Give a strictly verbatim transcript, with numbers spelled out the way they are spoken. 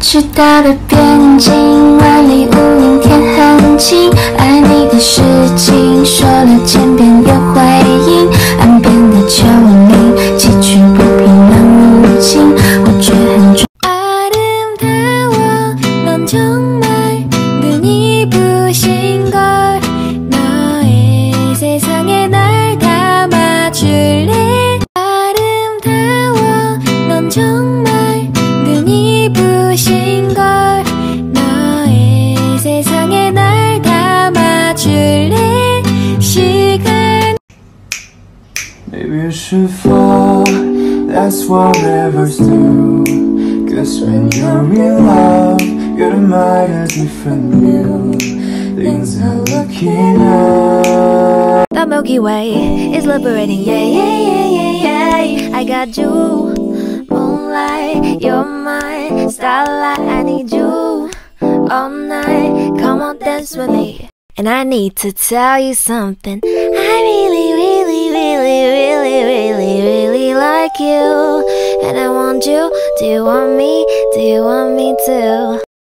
直到的边境，万里无云天很近，爱你的事情说了千遍有回应，岸边的丘陵崎岖不平冷无情，我却很专。 아름다워 넌 정말 눈이 부신걸 너의 세상에 날 담아줄래 아름다워 넌 정말 눈이 부신걸 너의 세상에 날 담아줄래 시간 Maybe you should fall, that's what rivers do. Cause when you're in love, you're a mighty different view. Things are looking up. The Milky Way is liberating, yeah, yeah, yeah, yeah, yeah. I got you, moonlight, you're mine, starlight, I need you all night. Come on, dance with me. And I need to tell you something. I really, really, really, really, really, really like you. And I want you. Do you want me? Do you want me too?